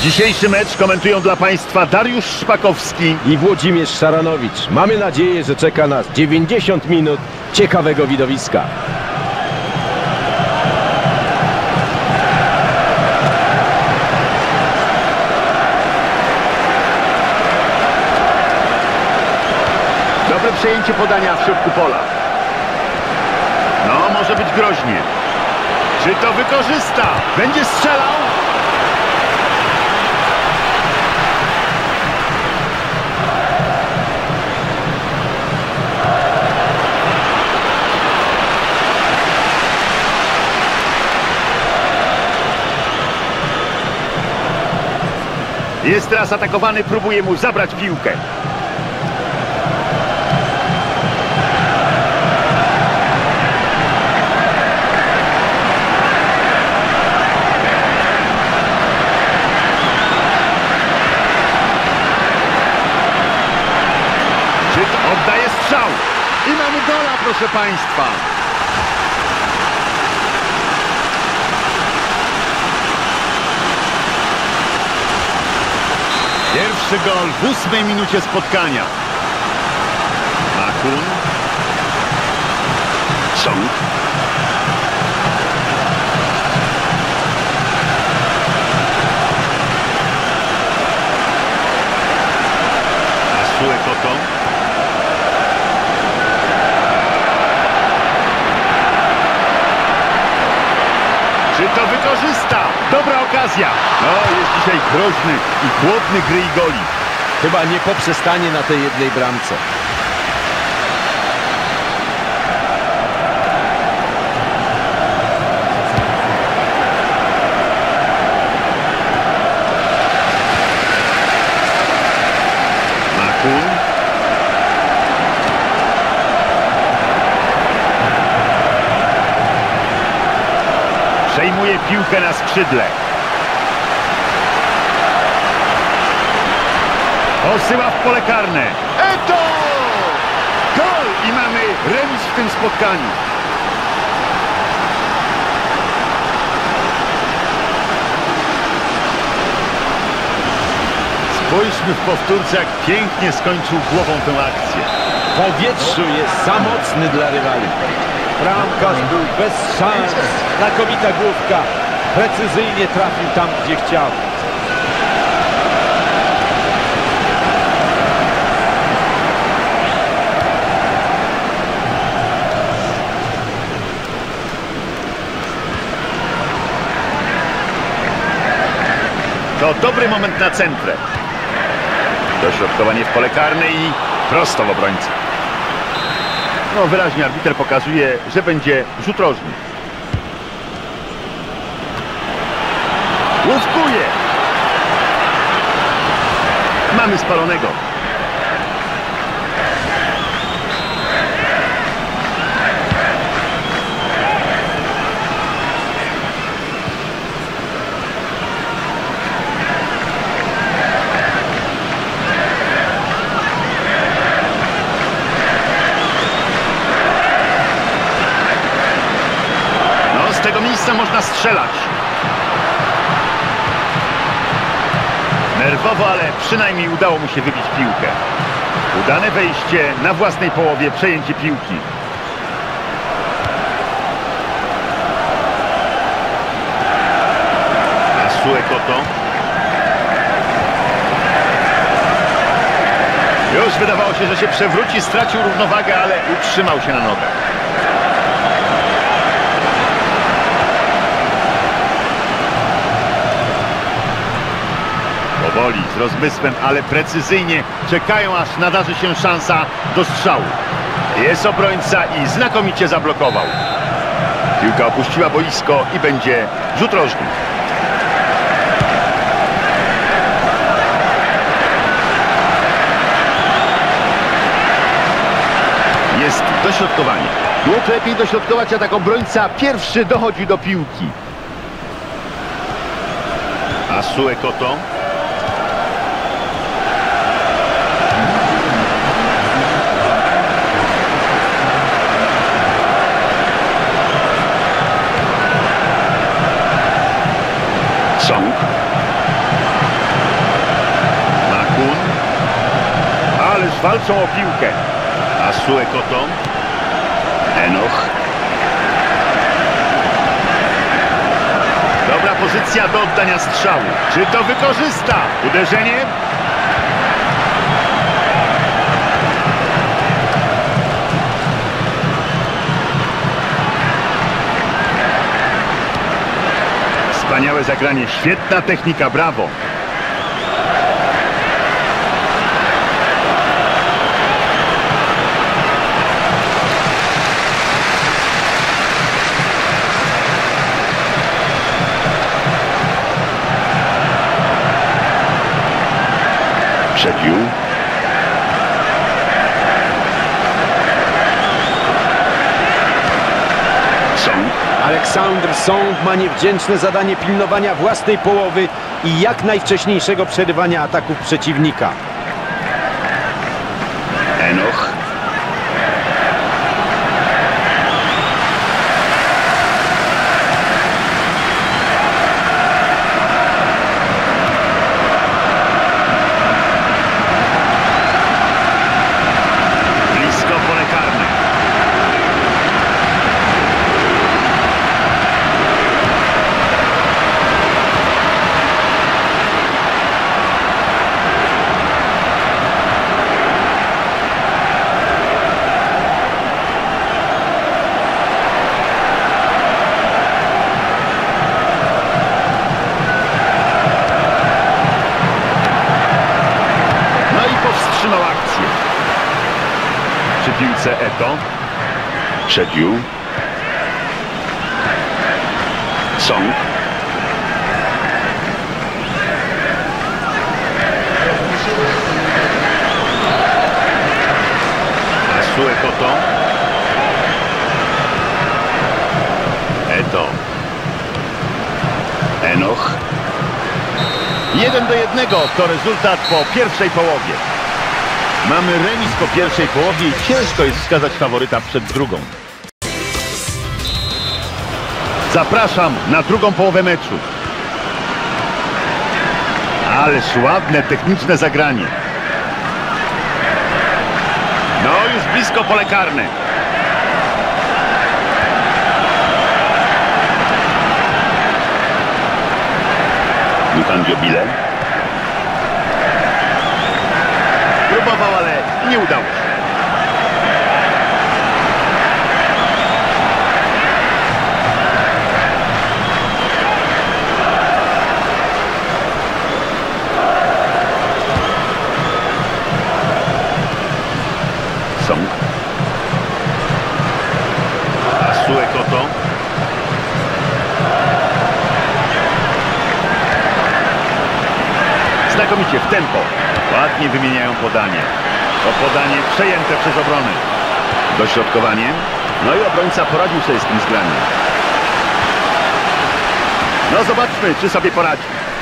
Dzisiejszy mecz komentują dla Państwa Dariusz Szpakowski i Włodzimierz Szaranowicz. Mamy nadzieję, że czeka nas 90 minut ciekawego widowiska. Dobre przejęcie podania w środku pola. No, może być groźnie. Czy to wykorzysta? Będzie strzelał? Jest teraz atakowany, próbuje mu zabrać piłkę. Oddaje strzał. I mamy gola, proszę Państwa. Pierwszy gol w 8 minucie spotkania. Makun. Song. Asue Koto. Czy to wykorzysta? Dobra okazja. No, jest dzisiaj groźny i chłodny gry i goli. Chyba nie poprzestanie na tej jednej bramce. Makun. Przejmuje piłkę na skrzydle. Posyła w pole karne. Eto! Gol! I mamy remis w tym spotkaniu. Spójrzmy w powtórce, jak pięknie skończył głową tę akcję. W powietrzu jest za mocny dla rywali. Bramkarz był bez szans. Znakomita główka. Precyzyjnie trafił tam, gdzie chciał. To dobry moment na centrę. Dośrodkowanie w pole karne i prosto w obrońcę. No, wyraźnie arbiter pokazuje, że będzie rzut rożny. Łówkuje. Mamy spalonego. Z tego miejsca można strzelać. Nerwowo, ale przynajmniej udało mu się wybić piłkę. Udane wejście na własnej połowie, przejęcie piłki. Asue Koto. Już wydawało się, że się przewróci, stracił równowagę, ale utrzymał się na nogach. Powoli, z rozmysłem, ale precyzyjnie czekają, aż nadarzy się szansa do strzału. Jest obrońca i znakomicie zablokował. Piłka opuściła boisko i będzie rzut rożny. Jest dośrodkowanie. Było lepiej dośrodkować, a tak obrońca pierwszy dochodzi do piłki. Asue Koto. Song. walczą o piłkę. Asue Koto. Enoch. Dobra pozycja do oddania strzału. Czy to wykorzysta? Uderzenie. Wspaniałe zagranie, świetna technika, brawo. Przedził. Song. Aleksander Song ma niewdzięczne zadanie pilnowania własnej połowy i jak najwcześniejszego przerywania ataków przeciwnika. Enoch. Blisko pole karne. Powstrzymał akcję. Przy piłce Eto. Przedził. Song. Asue Koto. Eto. Enoch. 1-1 to rezultat po pierwszej połowie. Mamy remis po pierwszej połowie i ciężko jest wskazać faworyta przed drugą. Zapraszam na drugą połowę meczu. Ależ ładne, techniczne zagranie. No, już blisko pole karne. Lukan Dziobile. Próbował, ale nie udało się. Song. Asue Koto. Znakomicie w tempo. Ładnie wymieniają podanie. To podanie przejęte przez obronę. Dośrodkowanie. No i obrońca poradził sobie z tym zgraniem. No zobaczmy, czy sobie poradzi.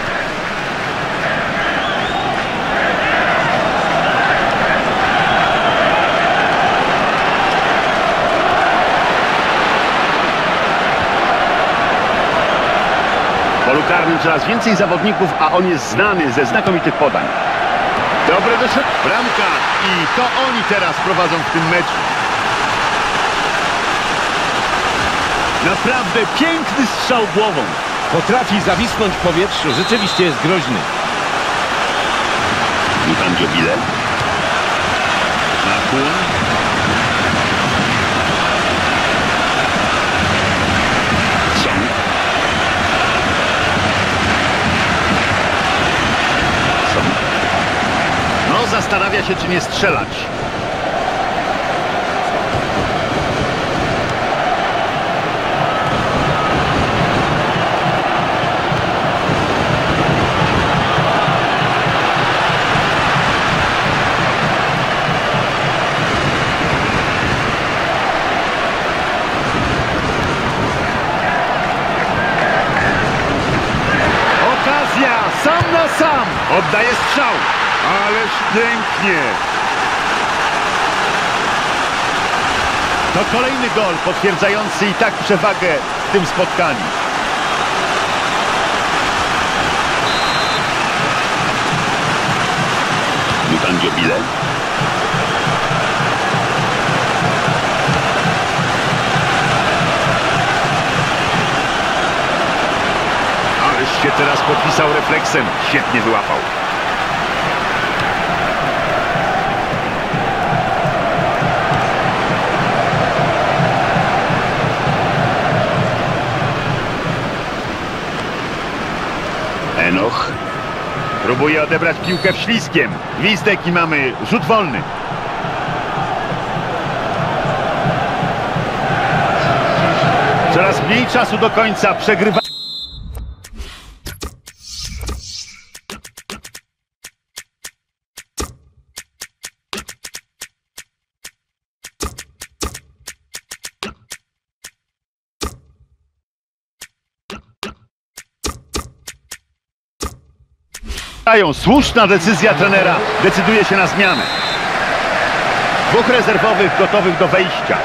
W polu karnym coraz więcej zawodników, a on jest znany ze znakomitych podań. Dobre doszedł. Bramka. I to oni teraz prowadzą w tym meczu. Naprawdę piękny strzał głową. Potrafi zawisnąć w powietrzu. Rzeczywiście jest groźny. Lukan Dziobile. Nakun. Song. Song. No, zastanawia się, czy nie strzelać. Sam na sam. Oddaje strzał. Ależ pięknie. To kolejny gol potwierdzający i tak przewagę w tym spotkaniu. Lukan Dziobile. teraz podpisał refleksem. Świetnie wyłapał. Enoch próbuje odebrać piłkę wślizgiem. Gwizdek i mamy rzut wolny. Coraz mniej czasu do końca, przegrywa. Słuszna decyzja trenera. Decyduje się na zmianę. Dwóch rezerwowych gotowych do wejścia.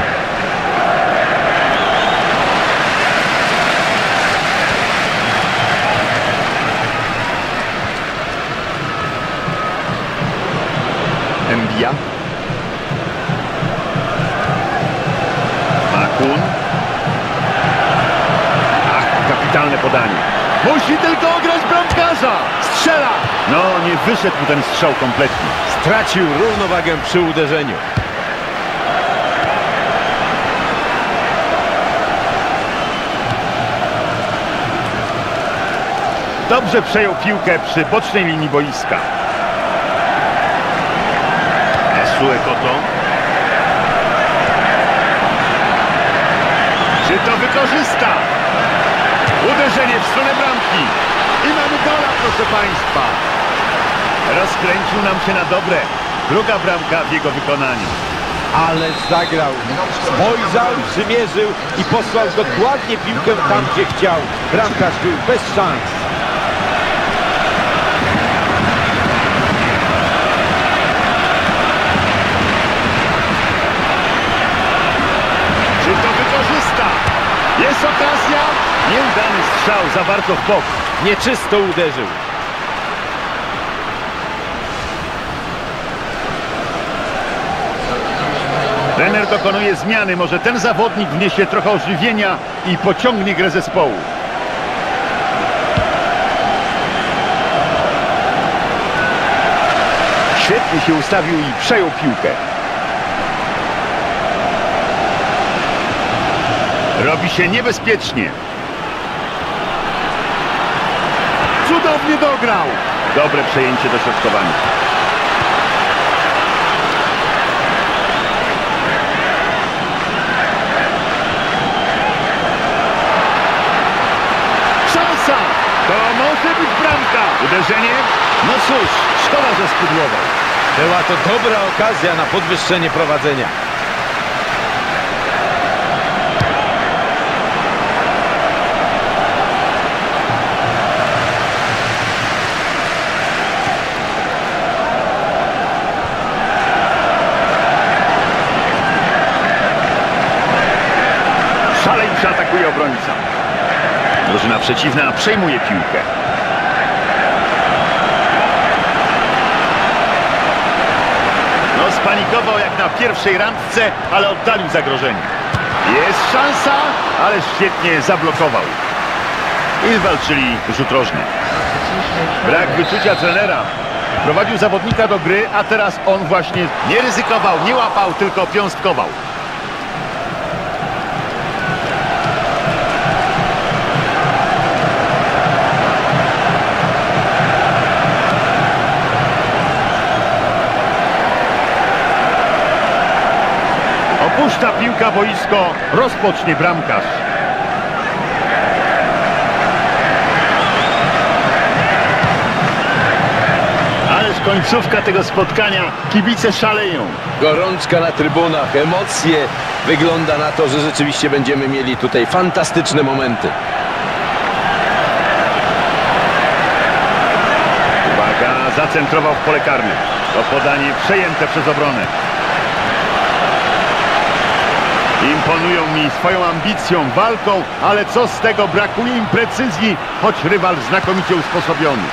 Mbia. Makun. Ach, kapitalne podanie. Musi tylko ograć bramkarza. Strzela. No, nie wyszedł mu ten strzał kompletnie. Stracił równowagę przy uderzeniu. Dobrze przejął piłkę przy bocznej linii boiska. Esue Koto. Czy to wykorzysta? Uderzenie w stronę bramki. I mamy gola, proszę Państwa. Rozkręcił nam się na dobre. Druga bramka w jego wykonaniu. Ale zagrał. Spojrzał, przymierzył i posłał dokładnie piłkę tam, gdzie chciał. Bramkarz był bez szans. Czy to wykorzysta? Jest okazja. Nieudany strzał za bardzo w bok. Nieczysto uderzył. Trener dokonuje zmiany. Może ten zawodnik wniesie trochę ożywienia i pociągnie grę zespołu. Świetnie się ustawił i przejął piłkę. Robi się niebezpiecznie. Cudownie dograł. Dobre przejęcie dośrodkowania. Szansa! To może być bramka. Uderzenie? No cóż, szkoda, że spudłował. Była to dobra okazja na podwyższenie prowadzenia. Szaleńczo atakuje obrońca. Drużyna przeciwna przejmuje piłkę. No, spanikował jak na pierwszej randce, ale oddalił zagrożenie. Jest szansa, ale świetnie zablokował. I walczyli rzut rożny. Brak wyczucia trenera. Prowadził zawodnika do gry, a teraz on właśnie nie ryzykował, nie łapał, tylko piąstkował. Opuszcza piłka boisko, rozpocznie bramkarz. Ależ końcówka tego spotkania, kibice szaleją. Gorączka na trybunach, emocje. Wygląda na to, że rzeczywiście będziemy mieli tutaj fantastyczne momenty. Uwaga, zacentrował w pole karne. To podanie przejęte przez obronę. Imponują mi swoją ambicją, walką, ale co z tego, brakuje im precyzji, choć rywal znakomicie usposobiony.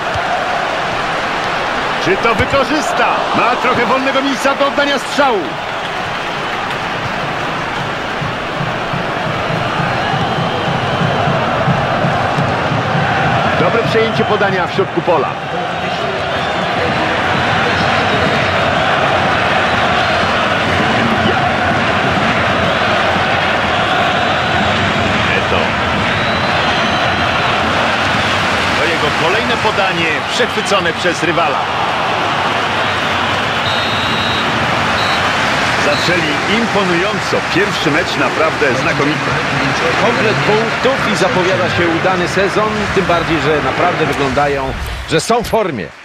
Czy to wykorzysta? Ma trochę wolnego miejsca do oddania strzału. Dobre przejęcie podania w środku pola. To jego kolejne podanie przechwycone przez rywala. Zaczęli imponująco. Pierwszy mecz naprawdę znakomity. Komplet punktów i zapowiada się udany sezon, tym bardziej, że naprawdę wyglądają, że są w formie.